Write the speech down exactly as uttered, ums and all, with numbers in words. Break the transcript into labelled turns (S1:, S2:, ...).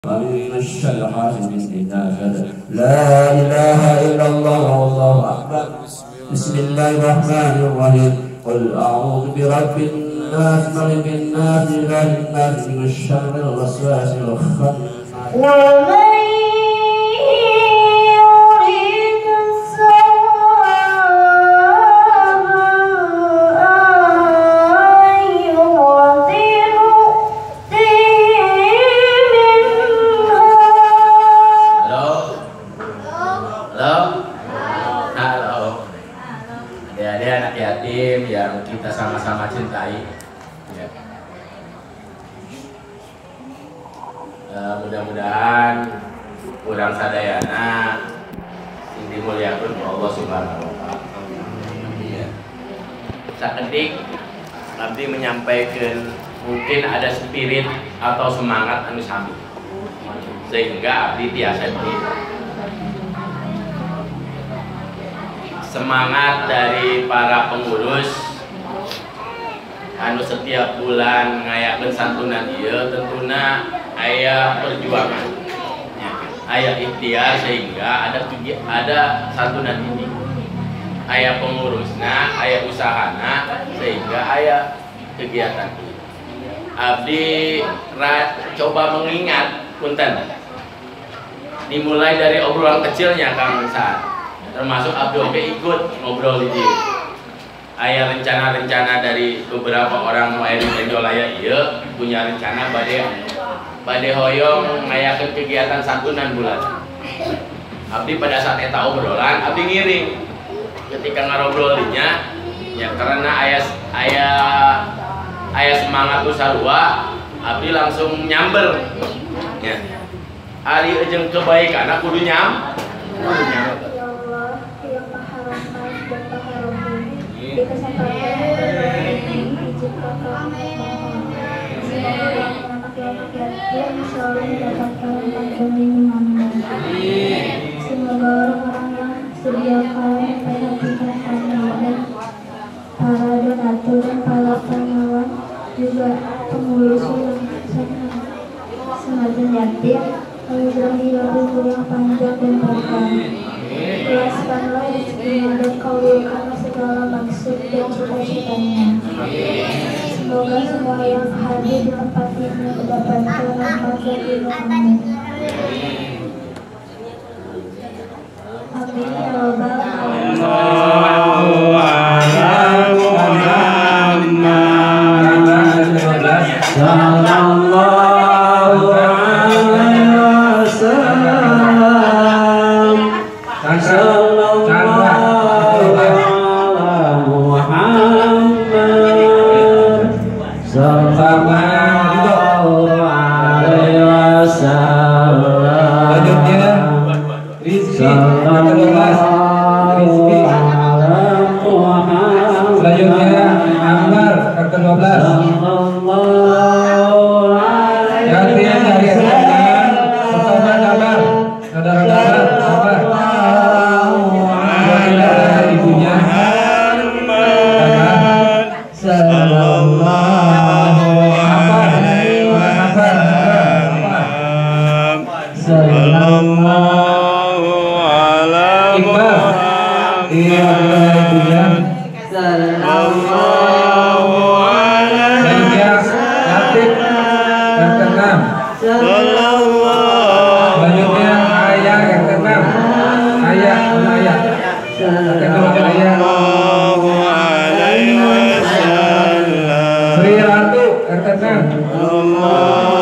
S1: ومن الشر حاسد إذا حسد. لا إله إلا الله والله أكبر. بسم الله الرحمن الرحيم. قل أعوذ برب الناس ملك الناس إله الناس من الشر الوسواس الخناس.
S2: Yang kita sama-sama cintai ya. Uh, mudah-mudahan kurang sadayana yang dimuliakan Allah Subhanahu wa Ta'ala ya. Sakedik abdi menyampaikan mungkin ada spirit atau semangat anu sami sehingga abdi tiasa begitu. Semangat dari para pengurus anu setiap bulan ngayakeun santunan ieu tentuna aya perjuangan ya, aya ikhtiar sehingga ada ada santunan ini, aya pengurusna, aya usahana sehingga aya kegiatan ini. Abdi coba mengingat punten dimulai dari obrolan kecilnya Kang Saat, termasuk Abdi oke ikut ngobrol di dia. Aya rencana-rencana dari beberapa orang nu aya di Benjolaya ieu punya rencana bade bade hoyong ngayakeun kegiatan santunan bulan. Abdi pada saat eta obrolan abdi ngiring. Ketika ngarobrol dinya ya karena aya aya aya semangat nu sarua, abdi langsung nyamber. Ya. Ari jeung kebaikan kudu nyam. Kudu nyamber. Di kesempatan ini izinkan kami semoga anak-anak yatim selalu mendapatkan pandangan yang semoga orang-orang yang sediakan perhatikan kami dan para donatur dan para penyelawan juga pengurus yang semakin yatim mengulangi lagu yang panjang dan berkah. Jelaskanlah rezekinya dan kabulkanlah segala maksud dan cita-citanya. Semoga semua yang hadir di tempat ini mendapatkan rahmat dari Muhammad. Amin ya rabbal alamin.
S3: Allah